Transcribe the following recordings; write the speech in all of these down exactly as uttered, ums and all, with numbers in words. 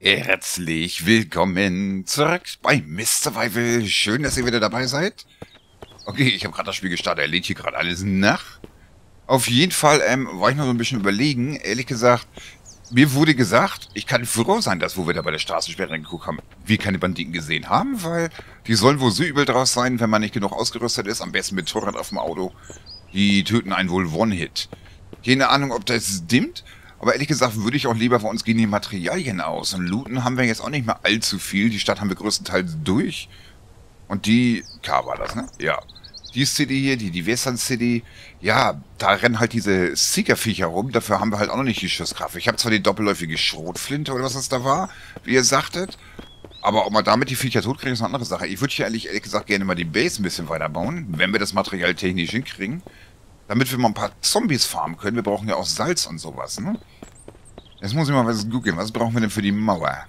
Herzlich willkommen zurück bei Mister Survival. Schön, dass ihr wieder dabei seid. Okay, ich habe gerade das Spiel gestartet. Er lädt hier gerade alles nach. Auf jeden Fall ähm, war ich noch so ein bisschen überlegen. Ehrlich gesagt, mir wurde gesagt, ich kann froh sein, dass, wo wir da bei der Straßensperre geguckt haben, wir keine Banditen gesehen haben, weil die sollen wohl so übel draus sein, wenn man nicht genug ausgerüstet ist. Am besten mit Torrad auf dem Auto. Die töten einen wohl One-Hit. Keine Ahnung, ob das stimmt. Aber ehrlich gesagt würde ich auch lieber, bei uns gehen die Materialien aus. Und looten haben wir jetzt auch nicht mehr allzu viel. Die Stadt haben wir größtenteils durch. Und die... K war das, ne? Ja. Die City hier, die, die Western City. Ja, da rennen halt diese Seeker-Viecher rum. Dafür haben wir halt auch noch nicht die Schusskraft. Ich habe zwar die doppelläufige Schrotflinte oder was das da war, wie ihr sagtet. Aber ob man damit die Viecher tot kriegt, ist eine andere Sache. Ich würde hier ehrlich, ehrlich gesagt gerne mal die Base ein bisschen weiterbauen, wenn wir das Material technisch hinkriegen. Damit wir mal ein paar Zombies farmen können. Wir brauchen ja auch Salz und sowas, ne? Jetzt muss ich mal was googeln. Was brauchen wir denn für die Mauer?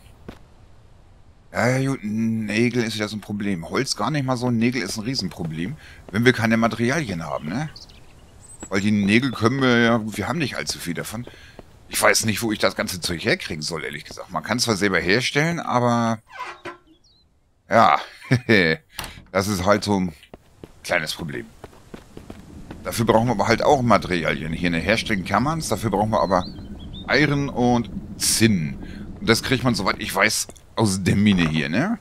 Ja, gut, Nägel ist wieder so ein Problem. Holz gar nicht mal so. Nägel ist ein Riesenproblem, wenn wir keine Materialien haben, ne? Weil die Nägel können wir ja... Gut, wir haben nicht allzu viel davon. Ich weiß nicht, wo ich das ganze Zeug herkriegen soll, ehrlich gesagt. Man kann es zwar selber herstellen, aber... Ja, das ist halt so ein kleines Problem. Dafür brauchen wir aber halt auch Materialien. Hier eine herstellen kann man es. Dafür brauchen wir aber Iron und Zinn. Und das kriegt man, soweit ich weiß, aus der Mine hier, ne?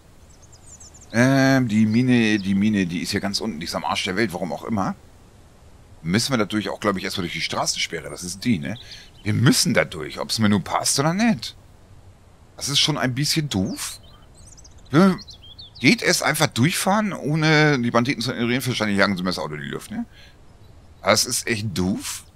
Ähm, die Mine, die Mine, die ist hier ganz unten. Die ist am Arsch der Welt, warum auch immer. Müssen wir dadurch auch, glaube ich, erstmal durch die Straßensperre. Das ist die, ne? Wir müssen da durch, ob es mir nun passt oder nicht. Das ist schon ein bisschen doof. Ja, geht es einfach durchfahren, ohne die Banditen zu ignorieren? Wahrscheinlich jagen sie mir das Auto in die Luft, ne? Das ist echt doof.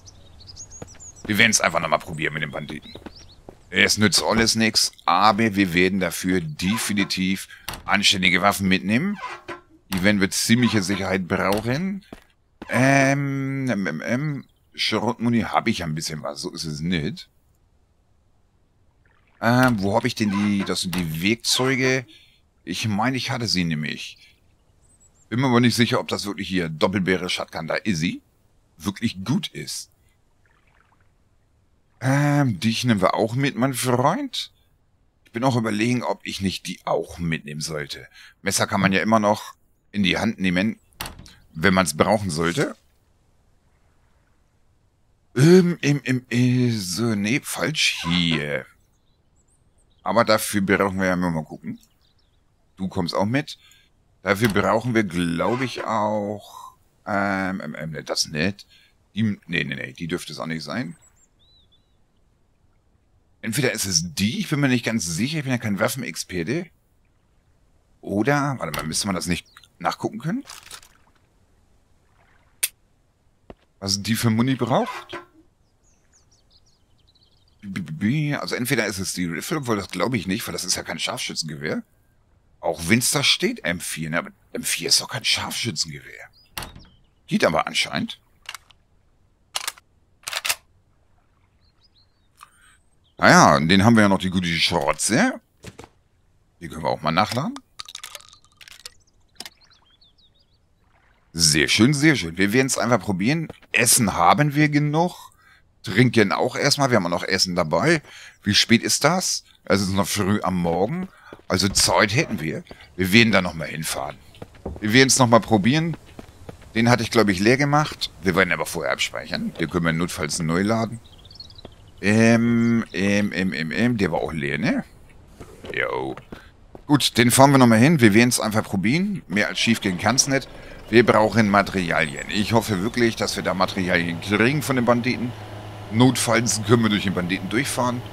Wir werden es einfach nochmal probieren mit den Banditen. Es nützt alles nichts, aber wir werden dafür definitiv anständige Waffen mitnehmen. Die werden wir ziemliche Sicherheit brauchen. Ähm, ähm, ähm, Schrotmuni habe ich ein bisschen was, so ist es nicht. Ähm, wo habe ich denn die, das sind die Werkzeuge? Ich meine, ich hatte sie nämlich. Bin mir aber nicht sicher, ob das wirklich hier Doppelbeere Shotgun da Easy wirklich gut ist. Ähm, dich nehmen wir auch mit, mein Freund. Ich bin auch überlegen, ob ich nicht die auch mitnehmen sollte. Messer kann man ja immer noch in die Hand nehmen, wenn man es brauchen sollte. Ähm, im, im, äh, so, nee, falsch hier. Aber dafür brauchen wir ja mal gucken. Du kommst auch mit. Dafür brauchen wir, glaube ich, auch... Ähm, ähm, ähm, das nicht. Die, nee, nee, nee, die dürfte es auch nicht sein. Entweder ist es die, ich bin mir nicht ganz sicher, ich bin ja kein Waffenexperte. Oder, warte mal, müsste man das nicht nachgucken können? Was die für Muni braucht? Also entweder ist es die Rifle, obwohl das glaube ich nicht, weil das ist ja kein Scharfschützengewehr. Auch wenn es da steht, M vier, ne? Aber M vier ist doch kein Scharfschützengewehr. Geht aber anscheinend. Naja, und den haben wir ja noch, die gute Schrotze. Die können wir auch mal nachladen. Sehr schön, sehr schön. Wir werden es einfach probieren. Essen haben wir genug. Trinken auch erstmal. Wir haben auch noch Essen dabei. Wie spät ist das? Es ist noch früh am Morgen. Also Zeit hätten wir. Wir werden da nochmal hinfahren. Wir werden es nochmal probieren. Den hatte ich, glaube ich, leer gemacht. Wir werden aber vorher abspeichern. Den können wir notfalls neu laden. Ähm, ähm, ähm, ähm, ähm. Der war auch leer, ne? Jo. Gut, den fahren wir nochmal hin. Wir werden es einfach probieren. Mehr als schief gehen kann es nicht. Wir brauchen Materialien. Ich hoffe wirklich, dass wir da Materialien kriegen von den Banditen. Notfalls können wir durch den Banditen durchfahren.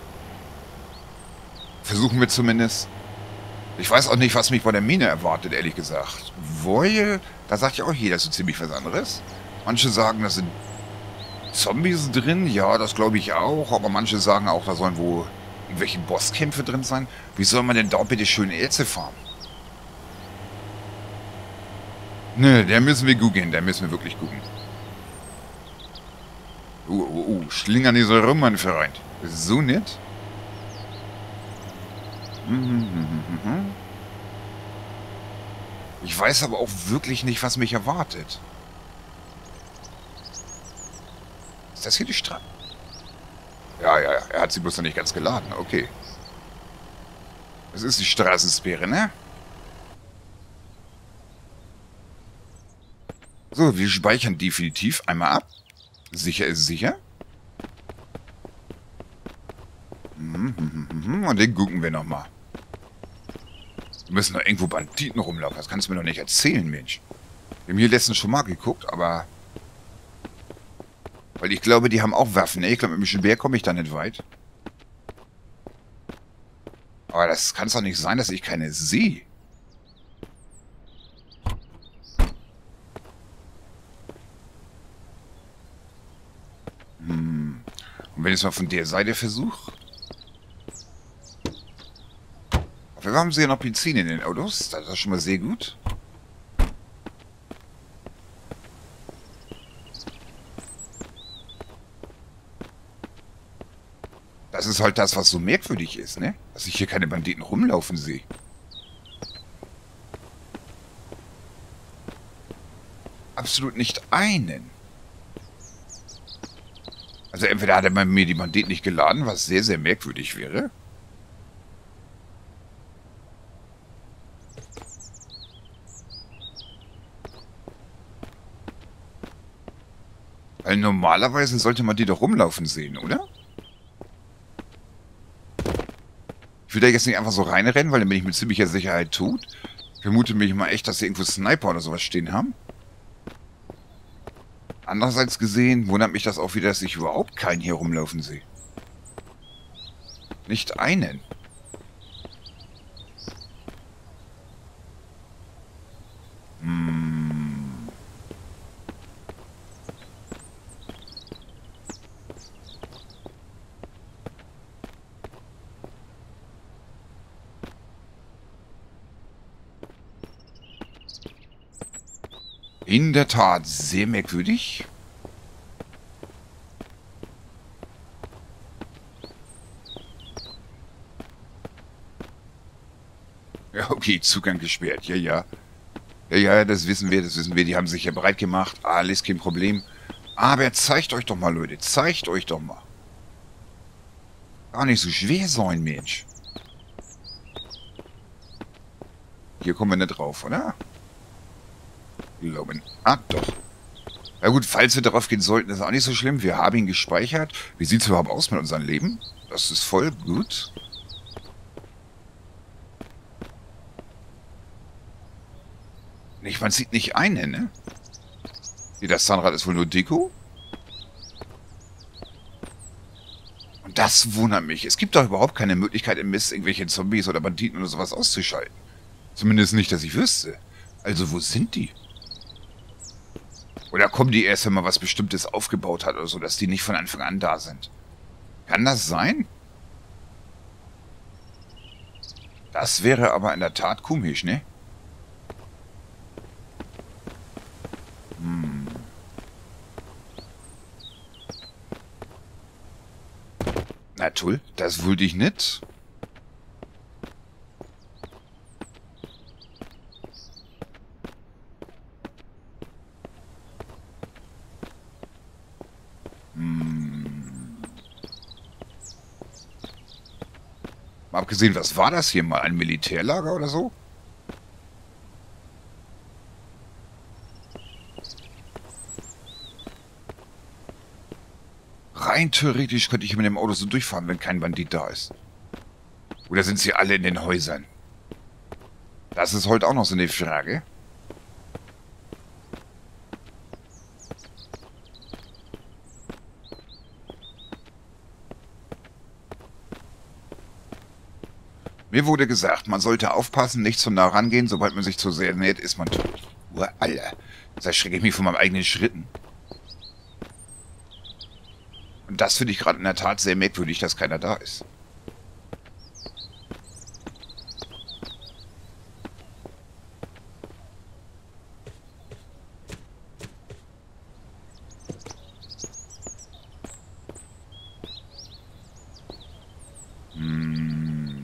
Versuchen wir zumindest. Ich weiß auch nicht, was mich bei der Mine erwartet, ehrlich gesagt. Weil, da sagt ja auch jeder so ziemlich was anderes. Manche sagen, da sind Zombies drin. Ja, das glaube ich auch. Aber manche sagen auch, da sollen wohl irgendwelche Bosskämpfe drin sein. Wie soll man denn da bitte schön Erze farmen? Ne, der müssen wir googeln. Der müssen wir wirklich gucken. Uh, uh, uh. Schlingern die so rum, mein Freund. So nett. Ich weiß aber auch wirklich nicht, was mich erwartet. Ist das hier die Straße? Ja, ja, ja. Er hat sie bloß noch nicht ganz geladen. Okay. Das ist die Straßensperre, ne? So, wir speichern definitiv einmal ab. Sicher ist sicher. Mhm, mhm, mhm. Und den gucken wir nochmal. Wir müssen noch irgendwo Banditen rumlaufen. Das kannst du mir doch nicht erzählen, Mensch. Wir haben hier letztens schon mal geguckt, aber... Weil ich glaube, die haben auch Waffen, ne? Ich glaube, mit dem Speer komme ich da nicht weit. Aber das kann es doch nicht sein, dass ich keine sehe. Hm. Und wenn ich es mal von der Seite versuche... Wir haben sie ja noch Benzin in den Autos. Das ist schon mal sehr gut. Das ist halt das, was so merkwürdig ist, ne? Dass ich hier keine Banditen rumlaufen sehe. Absolut nicht einen. Also entweder hat er bei mir die Banditen nicht geladen, was sehr, sehr merkwürdig wäre. Weil normalerweise sollte man die doch rumlaufen sehen, oder? Ich will da jetzt nicht einfach so reinrennen, weil dann bin ich mit ziemlicher Sicherheit tot. Ich vermute mich mal echt, dass sie irgendwo Sniper oder sowas stehen haben. Andererseits gesehen wundert mich das auch wieder, dass ich überhaupt keinen hier rumlaufen sehe. Nicht einen. Hm. In der Tat sehr merkwürdig. Ja, okay, Zugang gesperrt. Ja, ja. Ja, ja, das wissen wir, das wissen wir. Die haben sich ja bereit gemacht. Alles kein Problem. Aber zeigt euch doch mal, Leute. Zeigt euch doch mal. Gar nicht so schwer sein, Mensch. Hier kommen wir nicht drauf, oder? Glauben. Ah, doch. Na gut, falls wir darauf gehen sollten, ist auch nicht so schlimm. Wir haben ihn gespeichert. Wie sieht es überhaupt aus mit unserem Leben? Das ist voll gut. Nicht, man sieht nicht einen, ne? Wie, das Zahnrad ist wohl nur Deko? Und das wundert mich. Es gibt doch überhaupt keine Möglichkeit im Mist, irgendwelche Zombies oder Banditen oder sowas auszuschalten. Zumindest nicht, dass ich wüsste. Also, wo sind die? Oder kommen die erst, wenn man was Bestimmtes aufgebaut hat oder so, dass die nicht von Anfang an da sind? Kann das sein? Das wäre aber in der Tat komisch, ne? Hm. Na toll, das wollte ich nicht. Hm. Mal abgesehen, was war das hier mal? Ein Militärlager oder so? Rein theoretisch könnte ich mit dem Auto so durchfahren, wenn kein Bandit da ist. Oder sind sie alle in den Häusern? Das ist heute auch noch so eine Frage. Mir wurde gesagt, man sollte aufpassen, nicht zu nah rangehen. Sobald man sich zu sehr nähert, ist man tot. Uah, Alter, jetzt erschrecke ich mich von meinen eigenen Schritten. Und das finde ich gerade in der Tat sehr merkwürdig, dass keiner da ist. Hm.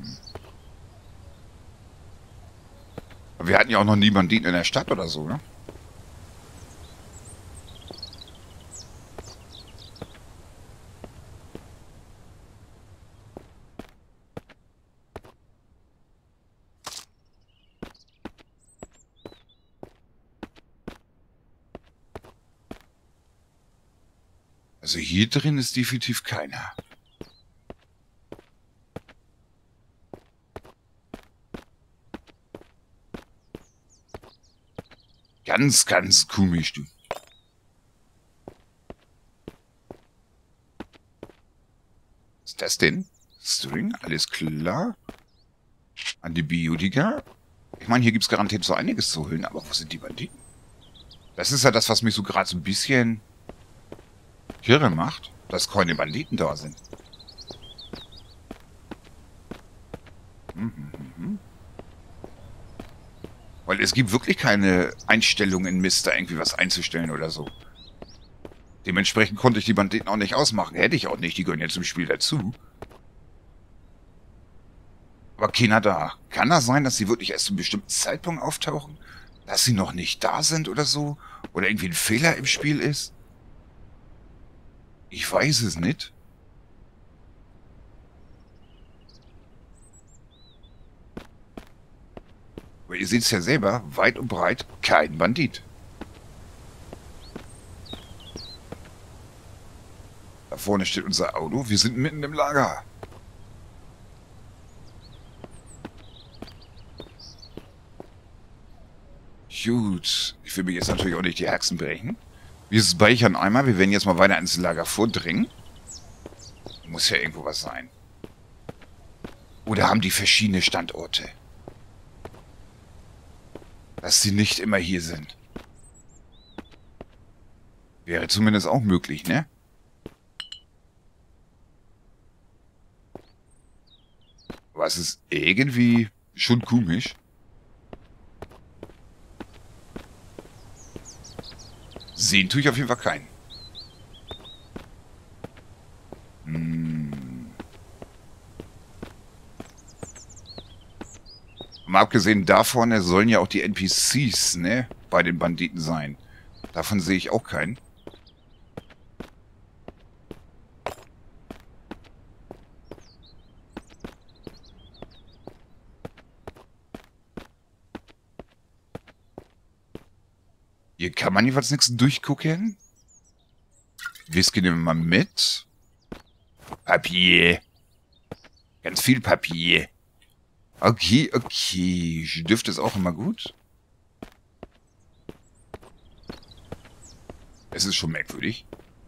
Wir hatten ja auch noch nie Banditen in der Stadt oder so, ne? Also hier drin ist definitiv keiner. Ganz, ganz komisch, du. Was ist das denn? String, alles klar. Antibiotika. Ich meine, hier gibt es garantiert so einiges zu holen, aber wo sind die Banditen? Das ist ja das, was mich so gerade so ein bisschen kirre macht, dass keine Banditen da sind. Hm, hm, hm, hm. Weil es gibt wirklich keine Einstellung in Mist, da irgendwie was einzustellen oder so. Dementsprechend konnte ich die Banditen auch nicht ausmachen. Hätte ich auch nicht, die gehören jetzt im Spiel dazu. Aber keiner da. Kann das sein, dass sie wirklich erst zu einem bestimmten Zeitpunkt auftauchen? Dass sie noch nicht da sind oder so? Oder irgendwie ein Fehler im Spiel ist? Ich weiß es nicht. Aber ihr seht es ja selber, weit und breit kein Bandit. Da vorne steht unser Auto. Wir sind mitten im Lager. Gut. Ich will mir jetzt natürlich auch nicht die Haxen brechen. Wir speichern einmal. Wir werden jetzt mal weiter ins Lager vordringen. Muss ja irgendwo was sein. Oder haben die verschiedene Standorte? Dass sie nicht immer hier sind. Wäre zumindest auch möglich, ne? Aber es ist irgendwie schon komisch. Sehen tue ich auf jeden Fall keinen. Hm. Mal abgesehen davon, es sollen ja auch die N P Cs, ne, bei den Banditen sein. Davon sehe ich auch keinen. Hier kann man jeweils nichts durchgucken. Whisky nehmen wir mal mit. Papier. Ganz viel Papier. Okay, okay. Stift ist auch immer gut. Es ist schon merkwürdig.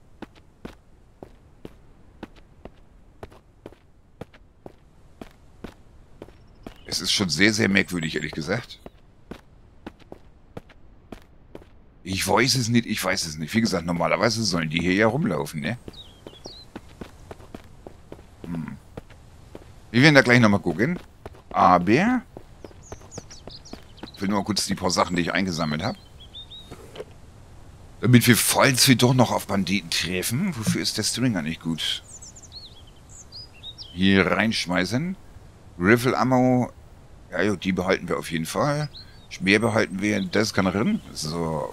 Es ist schon sehr, sehr merkwürdig, ehrlich gesagt. Ich weiß es nicht, ich weiß es nicht. Wie gesagt, normalerweise sollen die hier ja rumlaufen, ne? Hm. Wir werden da gleich nochmal gucken. Aber ich will nur mal kurz die paar Sachen, die ich eingesammelt habe. Damit wir, falls wir doch noch auf Banditen treffen, wofür ist der Stringer nicht gut? Hier reinschmeißen. Riffle Ammo. Ja, jo, die behalten wir auf jeden Fall. Speer behalten wir. Das kann drin. So.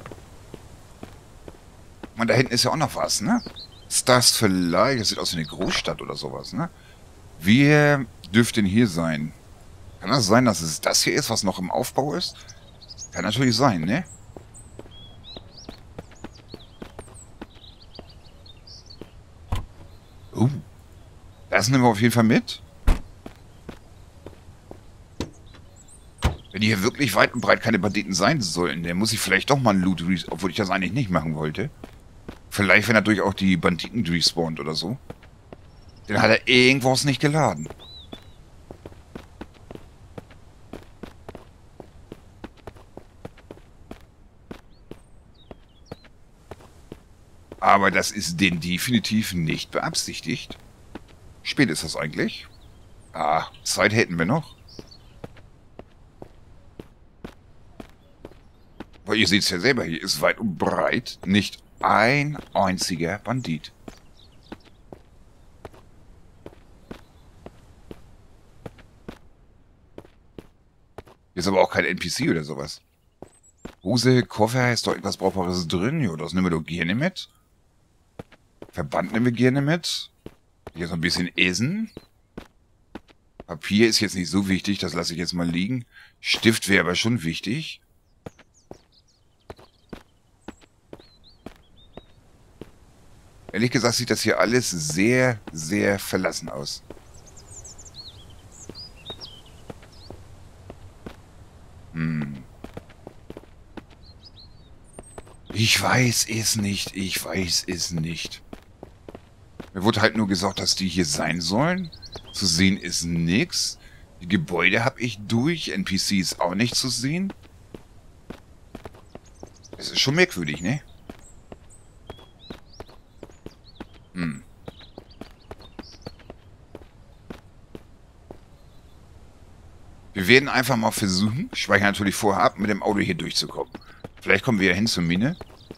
Und da hinten ist ja auch noch was, ne? Ist das vielleicht? Das sieht aus wie eine Großstadt oder sowas, ne? Wir dürften hier sein. Kann das sein, dass es das hier ist, was noch im Aufbau ist? Kann natürlich sein, ne? Uh. Das nehmen wir auf jeden Fall mit. Wenn hier wirklich weit und breit keine Banditen sein sollen, dann muss ich vielleicht doch mal einen Loot, obwohl ich das eigentlich nicht machen wollte. Vielleicht, wenn er durch auch die Banditen respawnt oder so. Dann hat er irgendwas nicht geladen. Aber das ist denn definitiv nicht beabsichtigt. Spät ist das eigentlich. Ah, Zeit hätten wir noch. Weil ihr seht es ja selber, hier ist weit und breit nicht ein einziger Bandit. Hier ist aber auch kein N P C oder sowas. Hose, Koffer, ist doch etwas Brauchbares drin. Ja, das nehmen wir doch gerne mit. Verband nehmen wir gerne mit. Hier so ein bisschen Essen. Papier ist jetzt nicht so wichtig, das lasse ich jetzt mal liegen. Stift wäre aber schon wichtig. Ehrlich gesagt sieht das hier alles sehr, sehr verlassen aus. Hm. Ich weiß es nicht, ich weiß es nicht. Mir wurde halt nur gesagt, dass die hier sein sollen. Zu sehen ist nix. Die Gebäude habe ich durch, N P Cs auch nicht zu sehen. Das ist schon merkwürdig, ne? Hm. Wir werden einfach mal versuchen, ich speichere natürlich vorher ab, mit dem Auto hier durchzukommen. Vielleicht kommen wir ja hin zur Mine.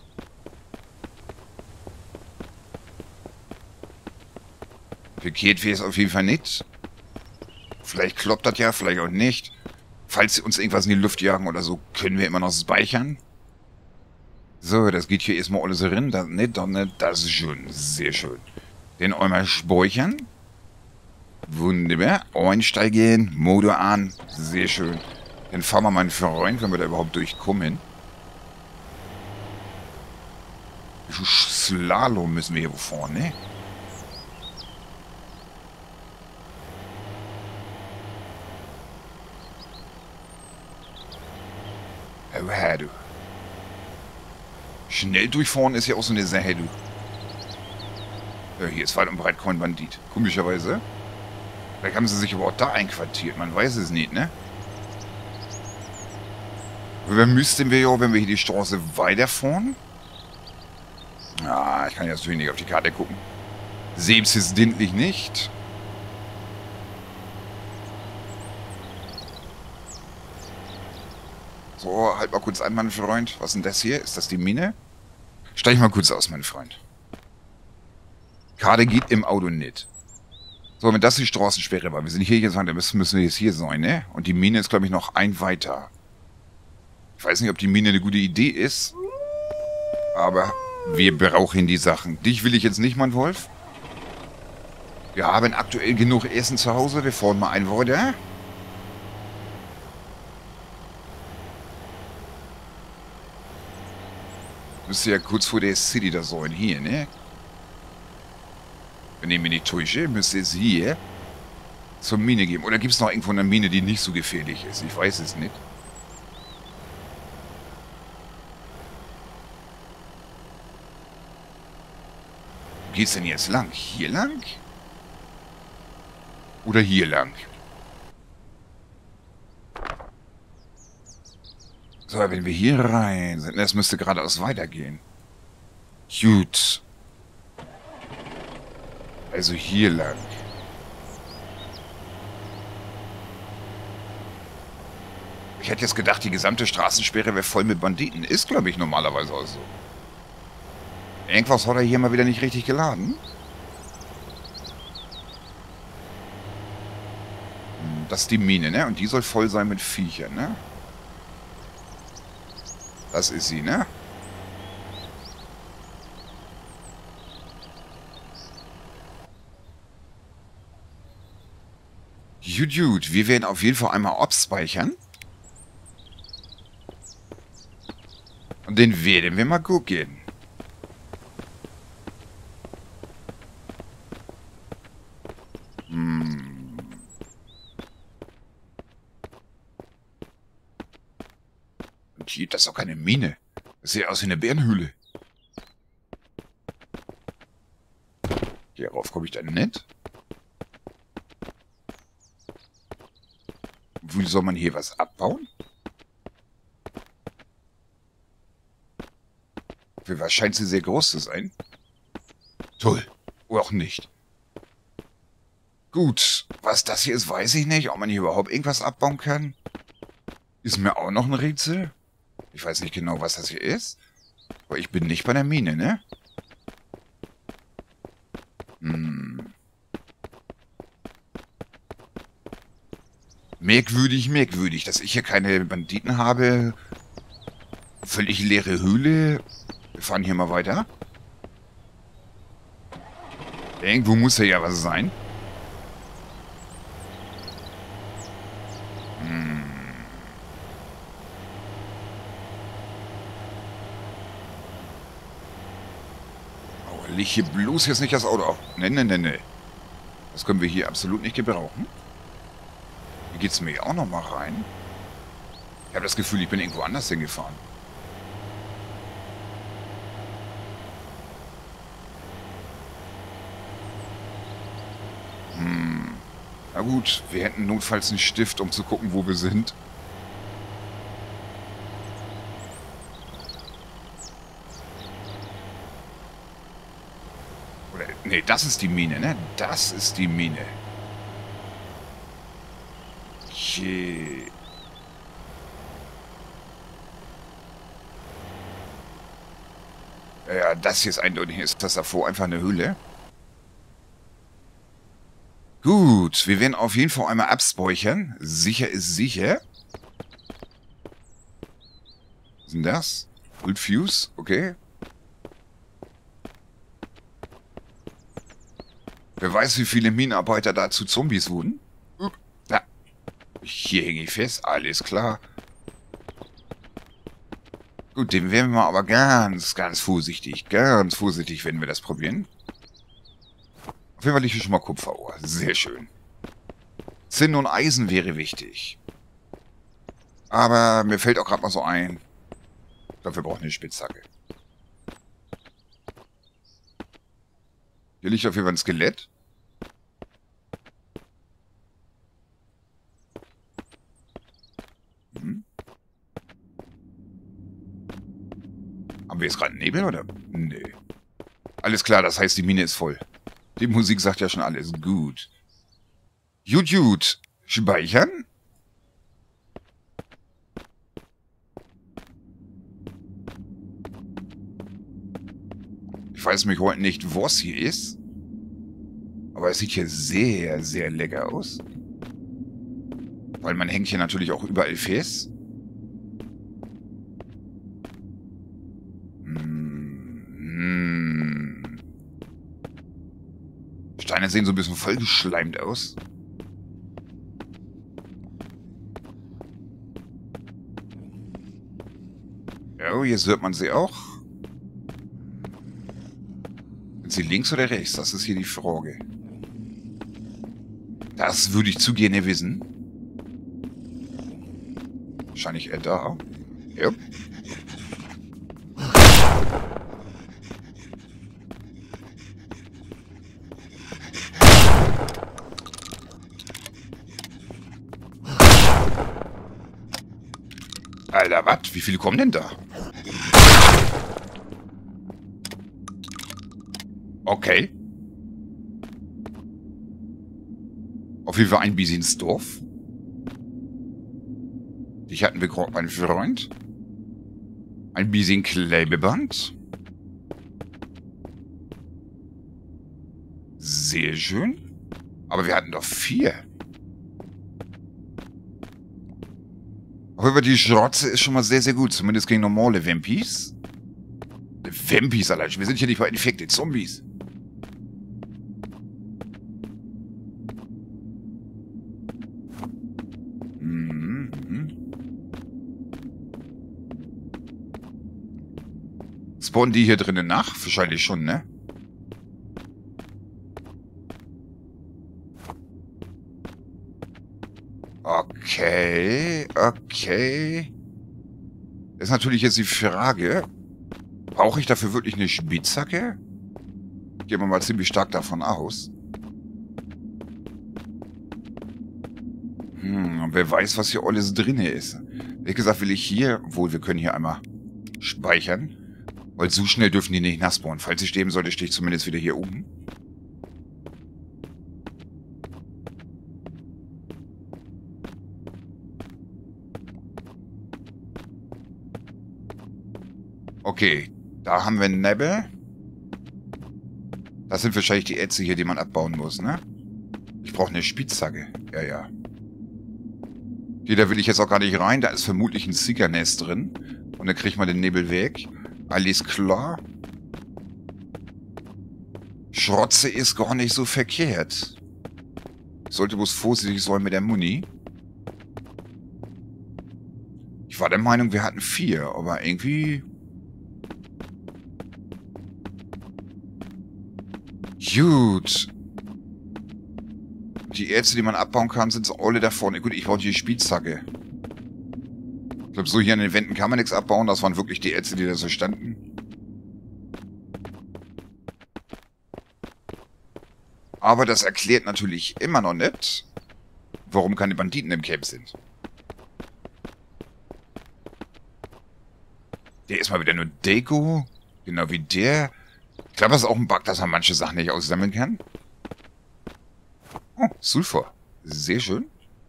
Verkehrt wäre es auf jeden Fall nicht. Vielleicht kloppt das ja, vielleicht auch nicht. Falls sie uns irgendwas in die Luft jagen oder so, können wir immer noch speichern. So, das geht hier erstmal alles rein. Das nicht, das nicht, das ist schön. Sehr schön. Den einmal speichern. Wunderbar. Einsteigen, Motor an. Sehr schön. Dann fahren wir mal einen Freund, können wir da überhaupt durchkommen. Slalom müssen wir hier wo vorne, ne? Oh, Herr, du. Schnell durchfahren ist ja auch so eine Sache, du. Ja, hier ist weit und breit kein Bandit. Komischerweise. Vielleicht haben sie sich überhaupt da einquartiert. Man weiß es nicht, ne? Aber müssten wir ja, wenn wir hier die Straße weiterfahren. Ah, ich kann jetzt natürlich nicht auf die Karte gucken. Selbstverständlich nicht. So, halt mal kurz an, mein Freund. Was ist denn das hier? Ist das die Mine? Steig mal kurz aus, mein Freund. Karte geht im Auto nicht. So, wenn das die Straßensperre war, wir sind hier jetzt, dann müssen wir jetzt hier sein, ne? Und die Mine ist, glaube ich, noch ein weiter. Ich weiß nicht, ob die Mine eine gute Idee ist. Aber wir brauchen die Sachen. Dich will ich jetzt nicht, mein Wolf. Wir haben aktuell genug Essen zu Hause. Wir fahren mal ein weiter. Müsste ja kurz vor der City da sein, hier, ne? Wenn ich mich nicht täusche, müsste es hier zur Mine geben. Oder gibt es noch irgendwo eine Mine, die nicht so gefährlich ist? Ich weiß es nicht. Wo geht's denn jetzt lang? Hier lang? Oder hier lang? So, wenn wir hier rein sind, das müsste geradeaus weitergehen. Gut. Also hier lang. Ich hätte jetzt gedacht, die gesamte Straßensperre wäre voll mit Banditen. Ist, glaube ich, normalerweise auch so. Irgendwas hat er hier mal wieder nicht richtig geladen. Das ist die Mine, ne? Und die soll voll sein mit Viechern, ne? Das ist sie, ne? Gut, gut. Wir werden auf jeden Fall einmal abspeichern. Und den werden wir mal gucken. Hm. Und hier, das ist auch keine Mine. Das sieht aus wie eine Bärenhöhle. Hierauf komme ich dann nicht. Wie soll man hier was abbauen? Für was scheint sie sehr groß zu sein? Toll. Oder auch nicht. Gut. Was das hier ist, weiß ich nicht. Ob man hier überhaupt irgendwas abbauen kann. Ist mir auch noch ein Rätsel. Ich weiß nicht genau, was das hier ist. Aber ich bin nicht bei der Mine, ne? Hm. Merkwürdig, merkwürdig, dass ich hier keine Banditen habe. Völlig leere Höhle. Wir fahren hier mal weiter. Irgendwo muss ja was sein. Hm. Oh, Leg hier bloß jetzt nicht das Auto auf. Ne, ne, ne, ne. Das können wir hier absolut nicht gebrauchen. Hier geht's mir auch noch mal rein. Ich habe das Gefühl, ich bin irgendwo anders hingefahren. Hm. Na gut, wir hätten notfalls einen Stift, um zu gucken, wo wir sind. Oder, nee, das ist die Mine, ne? Das ist die Mine. Je. Ja, das hier ist eindeutig. Ist das davor einfach eine Höhle? Gut, wir werden auf jeden Fall einmal abspeichern. Sicher ist sicher. Was ist denn das? Old Fuse, okay. Wer weiß, wie viele Minenarbeiter da zu Zombies wurden? Ja. Hier hänge ich fest, alles klar. Gut, den werden wir aber ganz, ganz vorsichtig, ganz vorsichtig, wenn wir das probieren. Auf jeden Fall liegt hier schon mal Kupferohr. Sehr schön. Zinn und Eisen wäre wichtig. Aber mir fällt auch gerade mal so ein. Dafür brauchen wir eine Spitzhacke. Hier liegt auf jeden Fall ein Skelett. Hm. Haben wir jetzt gerade einen Nebel, oder? Nee. Alles klar, das heißt, die Mine ist voll. Die Musik sagt ja schon alles. Gut. Gut, gut. Speichern. Ich weiß mich heute nicht, was hier ist. Aber es sieht hier sehr, sehr lecker aus. Weil man hängt hier natürlich auch überall fest. Hm. Steine sehen so ein bisschen vollgeschleimt aus. Oh, jetzt hört man sie auch. Sind sie links oder rechts? Das ist hier die Frage. Das würde ich zu gerne wissen. Wahrscheinlich eher da. Ja. Alter, was? Wie viele kommen denn da? Okay. Auf jeden Fall ein bisschen ins Dorf. Dich hatten wir gerade, mein Freund. Ein bisschen Klebeband. Sehr schön. Aber wir hatten doch vier. Aber die Schrotze ist schon mal sehr, sehr gut. Zumindest gegen normale Vampies. Vampies allein. Wir sind hier nicht bei infekte Zombies. Mhm. Spawnen die hier drinnen nach? Wahrscheinlich schon, ne? Okay, okay. Das ist natürlich jetzt die Frage, brauche ich dafür wirklich eine Spitzhacke? Gehen wir mal ziemlich stark davon aus. Hm, und wer weiß, was hier alles drin ist. Wie gesagt, will ich hier, wohl, wir können hier einmal speichern, weil so schnell dürfen die nicht nachspawnen. Falls ich sterben sollte, stehe ich zumindest wieder hier oben. Okay, da haben wir einen Nebel. Das sind wahrscheinlich die Ätze hier, die man abbauen muss, ne? Ich brauche eine Spitzhacke. Ja, ja. Okay, da will ich jetzt auch gar nicht rein. Da ist vermutlich ein Seeker-Nest drin. Und dann kriegt man den Nebel weg. Alles klar. Schrotze ist gar nicht so verkehrt. Ich sollte bloß vorsichtig sein mit der Muni. Ich war der Meinung, wir hatten vier, aber irgendwie... Gut. Die Ärzte, die man abbauen kann, sind so alle da vorne. Gut, ich brauche die Spitzhacke. Ich glaube, so hier an den Wänden kann man nichts abbauen. Das waren wirklich die Ärzte, die da so standen. Aber das erklärt natürlich immer noch nicht, warum keine Banditen im Camp sind. Der ist mal wieder nur Deko. Genau wie der. Ich glaube, das ist auch ein Bug, dass man manche Sachen nicht aussammeln kann. Oh, Sulfur. Sehr schön.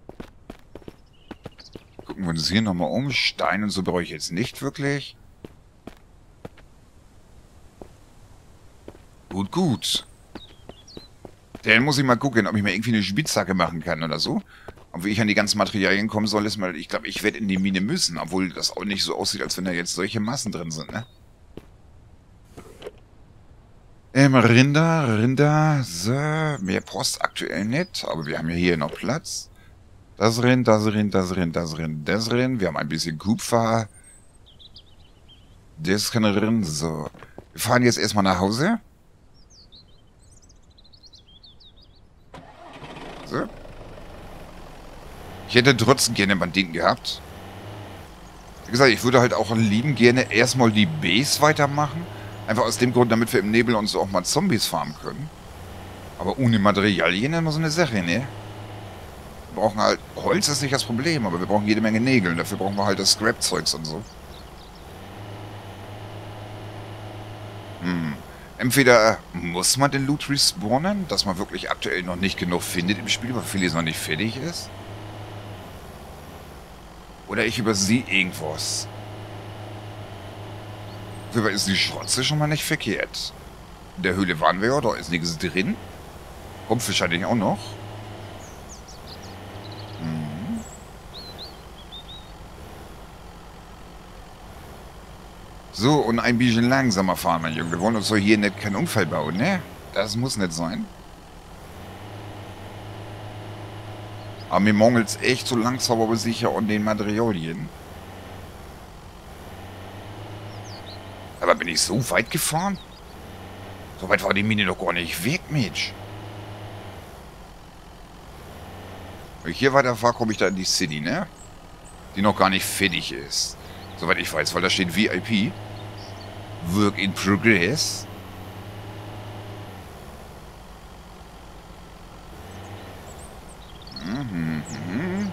Gucken wir uns hier nochmal um. Stein und so brauche ich jetzt nicht wirklich. Gut, gut. Dann muss ich mal gucken, ob ich mir irgendwie eine Spitzhacke machen kann oder so. Und wie ich an die ganzen Materialien kommen soll, ist mal, ich glaube, ich werde in die Mine müssen, obwohl das auch nicht so aussieht, als wenn da jetzt solche Massen drin sind, ne? Ähm, Rinder, Rinder, so, mehr Post aktuell nicht, aber wir haben ja hier noch Platz. Das Rind, das Rind, das Rind, das Rind, das Rind. Wir haben ein bisschen Kupfer. Das kann Rind, so. Wir fahren jetzt erstmal nach Hause. So. Ich hätte trotzdem gerne Banditen gehabt. Wie gesagt, ich würde halt auch lieben gerne erstmal die Base weitermachen. Einfach aus dem Grund, damit wir im Nebel uns auch mal Zombies farmen können. Aber ohne Materialien immer so eine Sache, ne? Wir brauchen halt... Holz ist nicht das Problem, aber wir brauchen jede Menge Nägel. Dafür brauchen wir halt das Scrap-Zeugs und so. Hm. Entweder muss man den Loot respawnen, dass man wirklich aktuell noch nicht genug findet im Spiel, weil vieles noch nicht fertig ist. Oder ich übersehe irgendwas. Dabei ist die Schrotze schon mal nicht verkehrt. In der Höhle waren wir ja, da ist nichts drin. Kommt wahrscheinlich auch noch. Hm. So, und ein bisschen langsamer fahren, mein Junge. Wir wollen uns doch hier nicht keinen Unfall bauen, ne? Das muss nicht sein. Aber mir mangelt es echt so langsam, aber sicher an den Materialien. Aber bin ich so weit gefahren? So weit war die Mine doch gar nicht weg, Mensch. Wenn ich hier weiterfahre, komme ich da in die City, ne? Die noch gar nicht fertig ist. Soweit ich weiß, weil da steht V I P. Work in Progress. Mhm, mhm.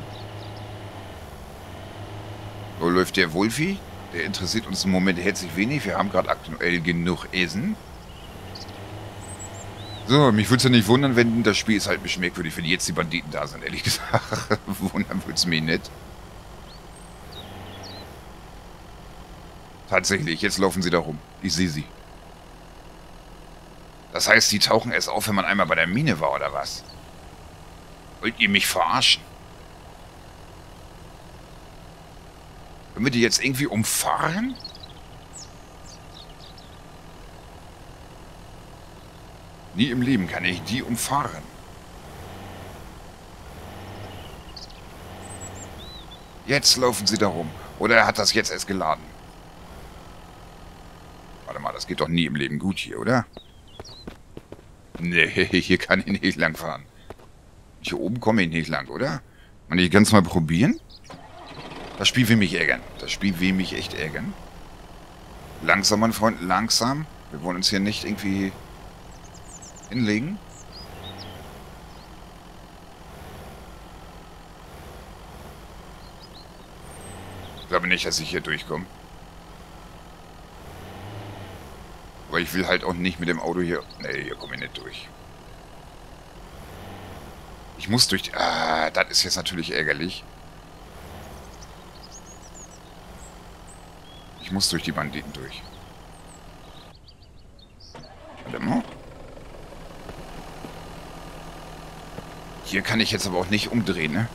So läuft der Wolfi. Der interessiert uns im Moment herzlich wenig. Wir haben gerade aktuell genug Essen. So, mich würde es ja nicht wundern, wenn das Spiel ist halt ein bisschen merkwürdig, wenn jetzt die Banditen da sind, ehrlich gesagt. Wundern würde es mich nicht. Tatsächlich, jetzt laufen sie da rum. Ich sehe sie. Das heißt, die tauchen erst auf, wenn man einmal bei der Mine war, oder was? Wollt ihr mich verarschen? Können wir die jetzt irgendwie umfahren? Nie im Leben kann ich die umfahren. Jetzt laufen sie da rum. Oder er hat das jetzt erst geladen. Warte mal, das geht doch nie im Leben gut hier, oder? Nee, hier kann ich nicht lang fahren. Hier oben komme ich nicht lang, oder? Und ich kann es mal probieren? Das Spiel will mich ärgern. Das Spiel will mich echt ärgern. Langsam, mein Freund, langsam. Wir wollen uns hier nicht irgendwie hinlegen. Ich glaube nicht, dass ich hier durchkomme. Aber ich will halt auch nicht mit dem Auto hier... Nee, hier komme ich nicht durch. Ich muss durch... Die, ah, das ist jetzt natürlich ärgerlich. Ich muss durch die Banditen durch. Warte mal. Hier kann ich jetzt aber auch nicht umdrehen, ne?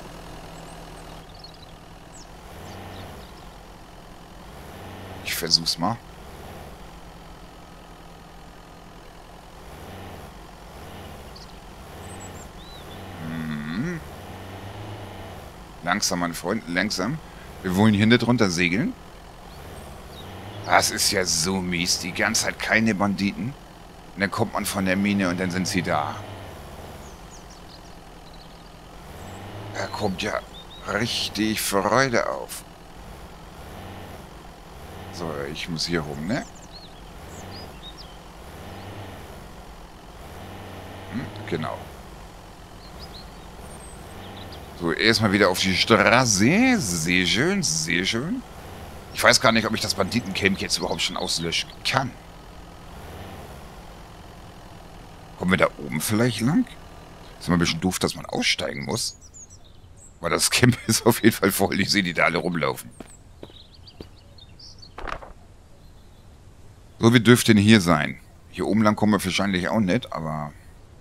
Ich versuch's mal. Hm. Langsam, mein Freund, langsam. Wir wollen hier nicht runter segeln. Das ist ja so mies. Die ganze Zeit keine Banditen. Und dann kommt man von der Mine und dann sind sie da. Da kommt ja richtig Freude auf. So, ich muss hier rum, ne? Hm, genau. So, erstmal wieder auf die Straße. Sehr schön, sehr schön. Ich weiß gar nicht, ob ich das Banditencamp jetzt überhaupt schon auslöschen kann. Kommen wir da oben vielleicht lang? Ist immer ein bisschen doof, dass man aussteigen muss. Aber das Camp ist auf jeden Fall voll. Ich sehe die da alle rumlaufen. So, wir dürften hier sein. Hier oben lang kommen wir wahrscheinlich auch nicht, aber...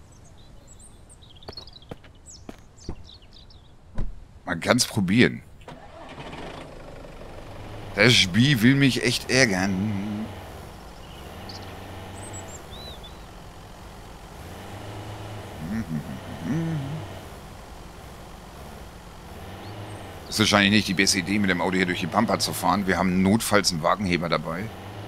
Man kann es probieren. Das Spiel will mich echt ärgern. Das ist wahrscheinlich nicht die beste Idee, mit dem Auto hier durch die Pampa zu fahren. Wir haben notfalls einen Wagenheber dabei.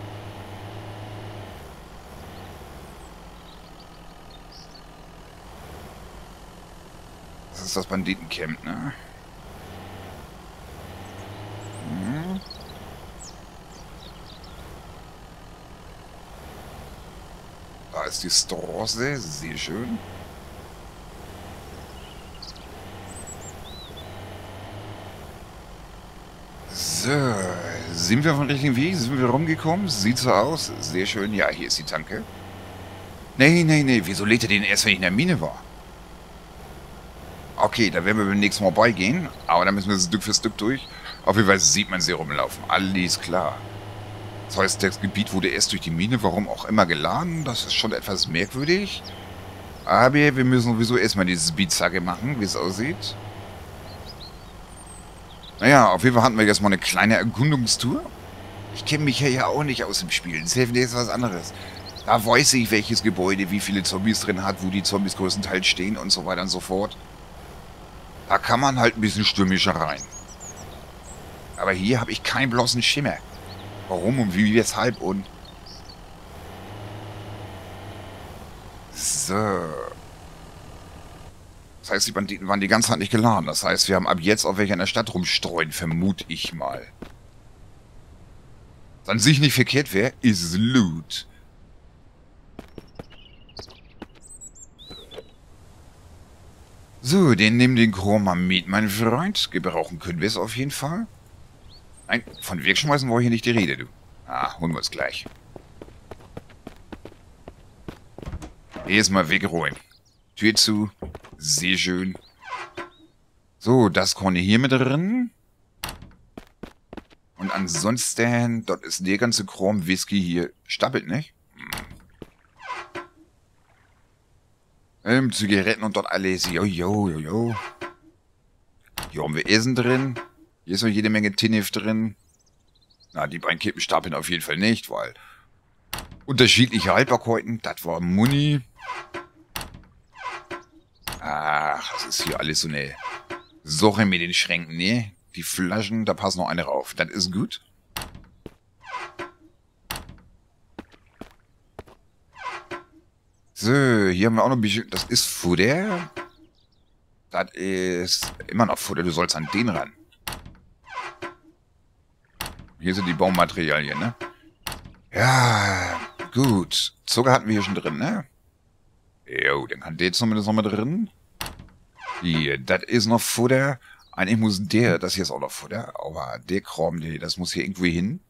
Das ist das Banditencamp, ne? Hm. Da ist die Straße, sehr schön. So, sind wir auf dem richtigen Weg? Sind wir rumgekommen? Sieht so aus. Sehr schön. Ja, hier ist die Tanke. Nee, nee, nee. Wieso lädt er den erst, wenn ich in der Mine war? Okay, da werden wir beim nächsten Mal beigehen. Aber da müssen wir Stück für Stück durch. Auf jeden Fall sieht man sie rumlaufen. Alles klar. Das heißt, das Gebiet wurde erst durch die Mine, warum auch immer, geladen. Das ist schon etwas merkwürdig. Aber wir müssen sowieso erstmal diese Speedzacke machen, wie es aussieht. Naja, auf jeden Fall hatten wir jetzt mal eine kleine Erkundungstour. Ich kenne mich ja, ja auch nicht aus dem Spiel. Das hilft jetzt was anderes. Da weiß ich, welches Gebäude wie viele Zombies drin hat, wo die Zombies größtenteils stehen und so weiter und so fort. Da kann man halt ein bisschen stürmischer rein. Aber hier habe ich keinen bloßen Schimmer. Warum und wie, weshalb und... So. Das heißt, die Banditen waren die ganze Zeit nicht geladen. Das heißt, wir haben ab jetzt auch welche in der Stadt rumstreuen, vermute ich mal. Was an sich nicht verkehrt wäre, ist Loot. So, den nehmen den Chrom mal mit, mein Freund. Gebrauchen können wir es auf jeden Fall. Nein, von wegschmeißen war hier nicht die Rede, du. Ah, holen wir es gleich. Erstmal wegräumen. Tür zu. Sehr schön. So, das Korne hier mit drin. Und ansonsten, dort ist der ganze Chrom Whisky hier stapelt, nicht? Ähm, Zigaretten und dort alles. Jo, jo, jo, jo. Hier haben wir Essen drin. Hier ist noch jede Menge Tinnef drin. Na, die beiden Kippen stapeln auf jeden Fall nicht, weil... Unterschiedliche Haltbarkeiten. Das war Muni. Ach, das ist hier alles so eine Sache mit den Schränken, ne? Die Flaschen, da passt noch eine rauf. Das ist gut. So, hier haben wir auch noch ein bisschen... Das ist Futter. Das ist immer noch Futter. Du sollst an den ran. Hier sind die Baumaterialien, ne? Ja, gut. Zucker hatten wir hier schon drin, ne? Jo, dann kann der zumindest noch mal drin. Hier, das ist noch Futter. Eigentlich muss der, das hier ist auch noch Futter. Aber der Kram, der, das muss hier irgendwo hin.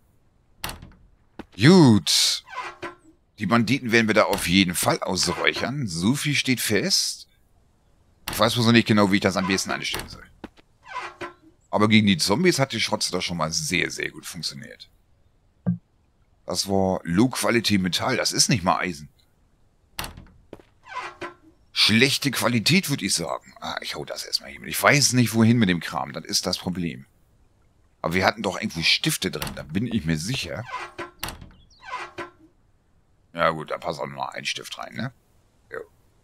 Gut. Die Banditen werden wir da auf jeden Fall ausräuchern. So viel steht fest. Ich weiß bloß noch nicht genau, wie ich das am besten anstellen soll. Aber gegen die Zombies hat die Schrotze doch schon mal sehr, sehr gut funktioniert. Das war Low-Quality Metall. Das ist nicht mal Eisen. Schlechte Qualität, würde ich sagen. Ah, ich hau das erstmal hin. Ich weiß nicht, wohin mit dem Kram. Das ist das Problem. Aber wir hatten doch irgendwo Stifte drin. Da bin ich mir sicher. Ja gut, da passt auch nur noch ein Stift rein, ne? Jo.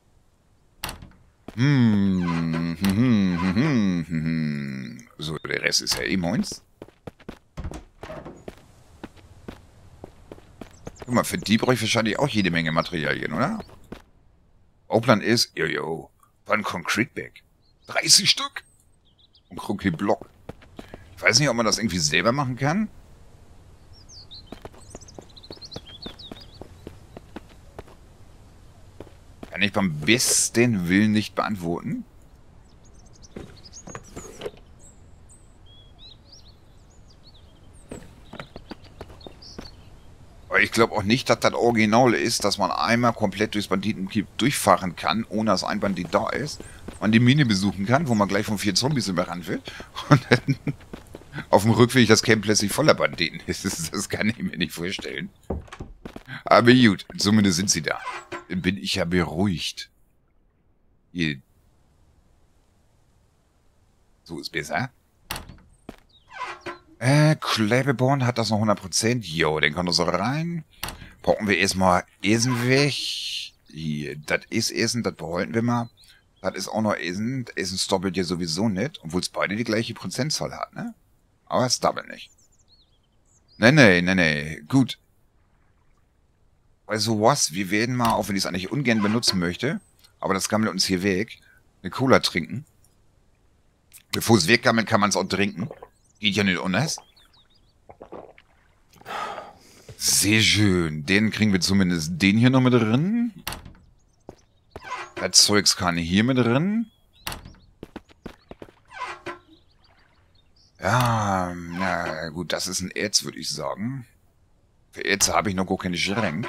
Hm, hm, hm, hm, hm, hm. So, der Rest ist ja eh moins. Guck mal, für die brauche ich wahrscheinlich auch jede Menge Materialien, oder? Bauplan ist, jojo, war ein Concrete Bag. dreißig Stück. Und Concrete Block. Ich weiß nicht, ob man das irgendwie selber machen kann. Kann ich beim besten Willen nicht beantworten. Aber ich glaube auch nicht, dass das Original ist, dass man einmal komplett durchs Banditenkeep durchfahren kann, ohne dass ein Bandit da ist. Man die Mine besuchen kann, wo man gleich von vier Zombies überrannt wird. Und dann auf dem Rückweg das Camp plötzlich voller Banditen ist. Das, das kann ich mir nicht vorstellen. Aber gut, zumindest sind sie da. Dann bin ich ja beruhigt. Hier. So ist besser. Äh, Klebeborn hat das noch hundert Prozent. Jo, den kann das so rein. Packen wir erstmal Essen weg. Hier, das ist Essen, das behalten wir mal. Das ist auch noch Essen. Essen stoppelt ja sowieso nicht, obwohl es beide die gleiche Prozentzahl hat, ne? Aber es doppelt nicht. Nee, nee, nee, nee. Gut. Also was, wir werden mal, auch wenn ich es eigentlich ungern benutzen möchte, aber das gammelt uns hier weg, eine Cola trinken. Bevor es weggammelt, kann man es auch trinken. Geht ja nicht anders. Sehr schön. Den kriegen wir zumindest den hier noch mit drin. Das Zeugs kann hier mit drin. Ja, na gut, das ist ein Erz, würde ich sagen. Für Erze habe ich noch gar keine Schränke.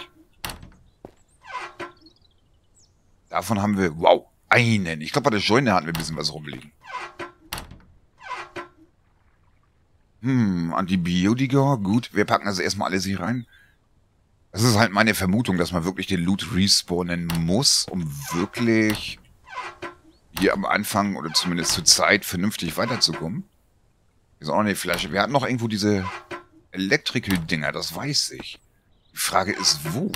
Davon haben wir, wow, einen. Ich glaube, bei der Scheune hatten wir ein bisschen was rumliegen. Hm, Antibiotika, gut. Wir packen also erstmal alles hier rein. Das ist halt meine Vermutung, dass man wirklich den Loot respawnen muss, um wirklich hier am Anfang oder zumindest zur Zeit vernünftig weiterzukommen. Hier ist auch noch eine Flasche. Wir hatten noch irgendwo diese Electrical-Dinger, das weiß ich. Die Frage ist, wo?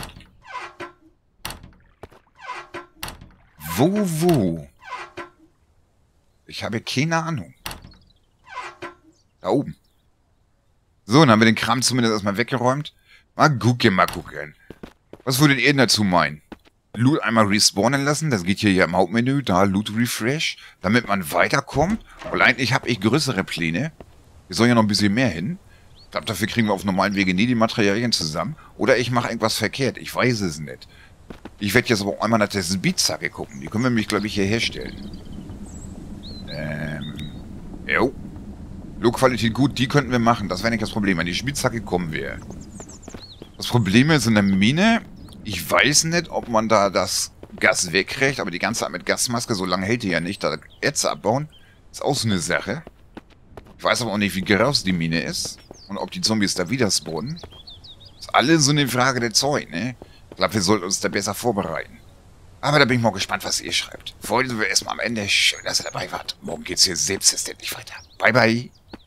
Wo, wo? Ich habe keine Ahnung. Da oben. So, dann haben wir den Kram zumindest erstmal weggeräumt. Mal gucken, mal gucken. Was würdet ihr denn dazu meinen? Loot einmal respawnen lassen, das geht hier ja im Hauptmenü, da Loot Refresh, damit man weiterkommt. Und eigentlich habe ich größere Pläne. Hier soll ja noch ein bisschen mehr hin. Ich glaube, dafür kriegen wir auf normalen Wege nie die Materialien zusammen. Oder ich mache irgendwas verkehrt, ich weiß es nicht. Ich werde jetzt aber auch einmal nach der Speedzacke gucken. Die können wir nämlich, glaube ich, hier herstellen. Ähm, jo. Low-Qualität gut, die könnten wir machen. Das wäre nicht das Problem. An die Spitzhacke kommen wir. Das Problem ist in der Mine, ich weiß nicht, ob man da das Gas wegkriegt, aber die ganze Zeit mit Gasmaske, so lange hält die ja nicht. Da Erze abbauen, ist auch so eine Sache. Ich weiß aber auch nicht, wie groß die Mine ist und ob die Zombies da wieder spawnen. Ist alles so eine Frage der Zeit, ne? Ich glaube, wir sollten uns da besser vorbereiten. Aber da bin ich mal gespannt, was ihr schreibt. Freuen wir erstmal am Ende. Schön, dass ihr dabei wart. Morgen geht's hier selbstverständlich weiter. Bye, bye.